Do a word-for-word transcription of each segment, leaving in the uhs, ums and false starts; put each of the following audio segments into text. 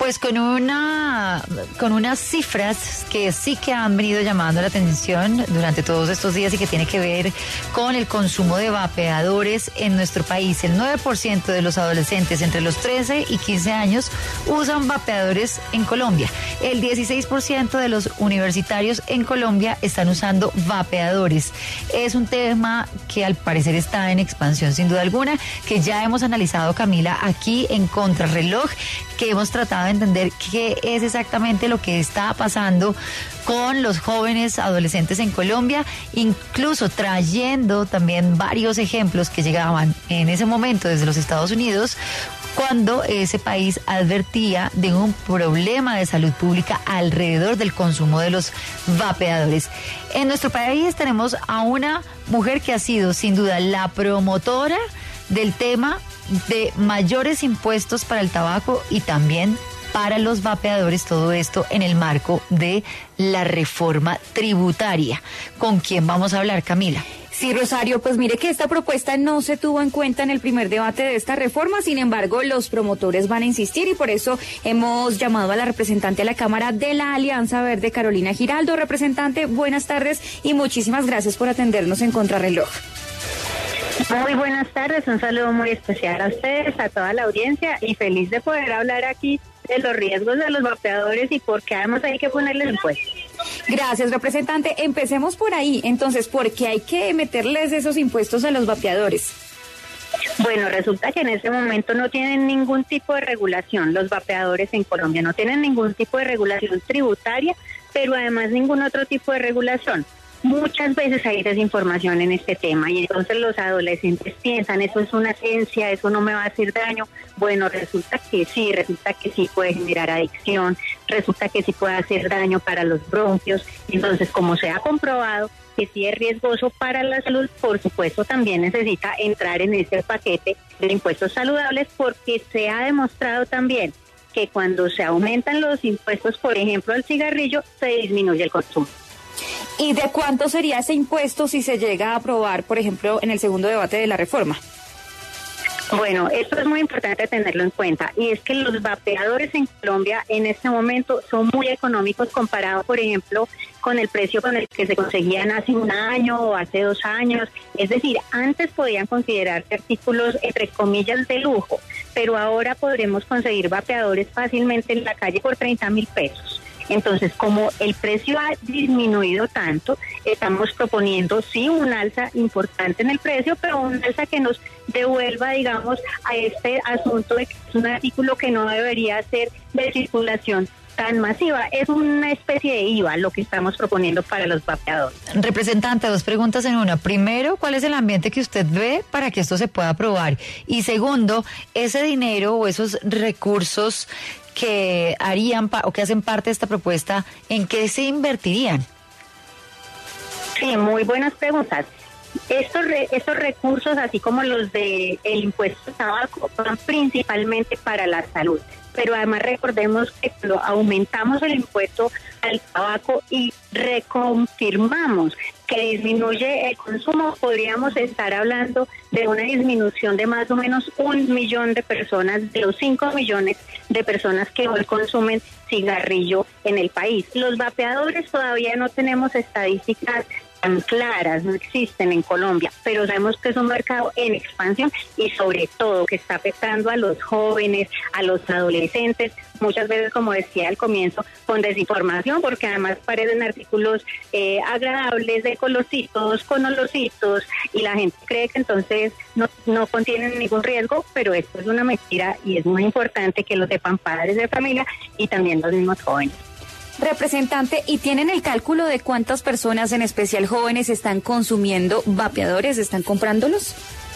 Pues con una con unas cifras que sí que han venido llamando la atención durante todos estos días y que tiene que ver con el consumo de vapeadores en nuestro país. El nueve por ciento de los adolescentes entre los trece y quince años usan vapeadores en Colombia. El dieciséis por ciento de los universitarios en Colombia están usando vapeadores. Es un tema que al parecer está en expansión sin duda alguna, que ya hemos analizado, Camila, aquí en Contrarreloj, que hemos tratado de entender qué es exactamente lo que está pasando con los jóvenes adolescentes en Colombia, incluso trayendo también varios ejemplos que llegaban en ese momento desde los Estados Unidos, cuando ese país advertía de un problema de salud pública alrededor del consumo de los vapeadores. En nuestro país tenemos a una mujer que ha sido sin duda la promotora del tema de mayores impuestos para el tabaco y también para los vapeadores, todo esto en el marco de la reforma tributaria. ¿Con quién vamos a hablar, Camila? Sí, Rosario, pues mire que esta propuesta no se tuvo en cuenta en el primer debate de esta reforma, sin embargo, los promotores van a insistir y por eso hemos llamado a la representante de la Cámara de la Alianza Verde, Carolina Giraldo. Representante, buenas tardes y muchísimas gracias por atendernos en Contrarreloj. Muy buenas tardes, un saludo muy especial a ustedes, a toda la audiencia y feliz de poder hablar aquí de los riesgos de los vapeadores y por qué además hay que ponerles impuestos. Gracias, representante. Empecemos por ahí. Entonces, ¿por qué hay que meterles esos impuestos a los vapeadores? Bueno, resulta que en este momento no tienen ningún tipo de regulación los vapeadores en Colombia, no tienen ningún tipo de regulación tributaria, pero además ningún otro tipo de regulación. Muchas veces hay desinformación en este tema y entonces los adolescentes piensan, eso es una ciencia, eso no me va a hacer daño. Bueno, resulta que sí, resulta que sí puede generar adicción, resulta que sí puede hacer daño para los bronquios. Entonces, como se ha comprobado que sí es riesgoso para la salud, por supuesto también necesita entrar en ese paquete de impuestos saludables, porque se ha demostrado también que cuando se aumentan los impuestos, por ejemplo, al cigarrillo, se disminuye el consumo. ¿Y de cuánto sería ese impuesto si se llega a aprobar, por ejemplo, en el segundo debate de la reforma? Bueno, esto es muy importante tenerlo en cuenta, y es que los vapeadores en Colombia en este momento son muy económicos comparado, por ejemplo, con el precio con el que se conseguían hace un año o hace dos años. Es decir, antes podían considerarse artículos, entre comillas, de lujo, pero ahora podremos conseguir vapeadores fácilmente en la calle por treinta mil pesos. Entonces, como el precio ha disminuido tanto, estamos proponiendo, sí, un alza importante en el precio, pero un alza que nos devuelva, digamos, a este asunto de que es un artículo que no debería ser de circulación tan masiva. Es una especie de I V A lo que estamos proponiendo para los vapeadores. Representante, dos preguntas en una. Primero, ¿cuál es el ambiente que usted ve para que esto se pueda aprobar? Y segundo, ese dinero o esos recursos que harían o que hacen parte de esta propuesta, ¿en qué se invertirían? Sí, muy buenas preguntas. Estos re, estos recursos, así como los de el impuesto al tabaco, van principalmente para la salud. Pero además recordemos que cuando aumentamos el impuesto al tabaco y reconfirmamos que disminuye el consumo, podríamos estar hablando de una disminución de más o menos un millón de personas, de los cinco millones de personas que hoy consumen cigarrillo en el país. Los vapeadores todavía no tenemos estadísticas tan claras, no existen en Colombia, pero sabemos que es un mercado en expansión y sobre todo que está afectando a los jóvenes, a los adolescentes, muchas veces, como decía al comienzo, con desinformación, porque además parecen artículos eh, agradables, de colorcitos, con olorcitos, y la gente cree que entonces no, no contienen ningún riesgo, pero esto es una mentira y es muy importante que lo sepan padres de familia y también los mismos jóvenes. Representante, ¿y tienen el cálculo de cuántas personas, en especial jóvenes, están consumiendo vapeadores, están comprándolos?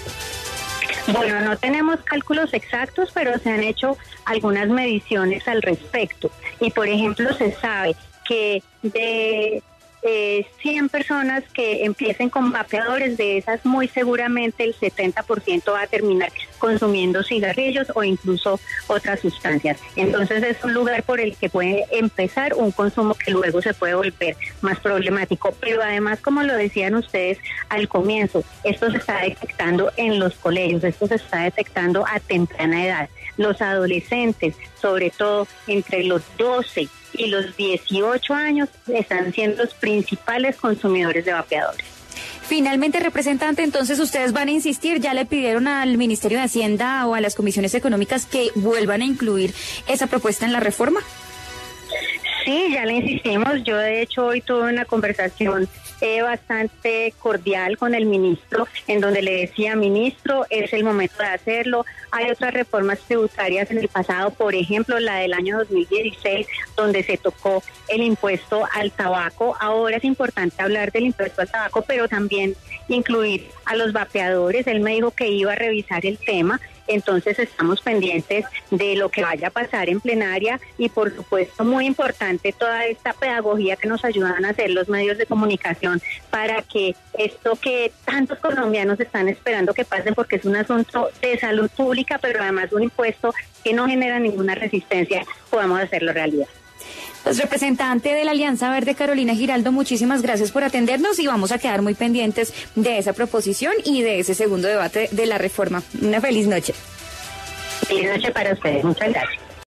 Bueno, no tenemos cálculos exactos, pero se han hecho algunas mediciones al respecto. Y, por ejemplo, se sabe que de eh, cien personas que empiecen con vapeadores, de esas muy seguramente el setenta por ciento va a terminar consumiendo cigarrillos o incluso otras sustancias. Entonces es un lugar por el que puede empezar un consumo que luego se puede volver más problemático. Pero además, como lo decían ustedes al comienzo, esto se está detectando en los colegios, esto se está detectando a temprana edad. Los adolescentes, sobre todo entre los doce y los dieciocho años, están siendo los principales consumidores de vapeadores. Finalmente, representante, entonces ustedes van a insistir, ya le pidieron al Ministerio de Hacienda o a las comisiones económicas que vuelvan a incluir esa propuesta en la reforma. Sí, ya le insistimos. Yo de hecho hoy tuve una conversación eh, bastante cordial con el ministro, en donde le decía, ministro, es el momento de hacerlo. Hay otras reformas tributarias en el pasado, por ejemplo, la del año dos mil dieciséis, donde se tocó el impuesto al tabaco. Ahora es importante hablar del impuesto al tabaco, pero también incluir a los vapeadores. Él me dijo que iba a revisar el tema. Entonces estamos pendientes de lo que vaya a pasar en plenaria y por supuesto muy importante toda esta pedagogía que nos ayudan a hacer los medios de comunicación para que esto que tantos colombianos están esperando que pase, porque es un asunto de salud pública, pero además un impuesto que no genera ninguna resistencia, podamos hacerlo realidad. Pues representante de la Alianza Verde, Carolina Giraldo, muchísimas gracias por atendernos y vamos a quedar muy pendientes de esa proposición y de ese segundo debate de la reforma. Una feliz noche. Feliz noche para ustedes. Muchas gracias.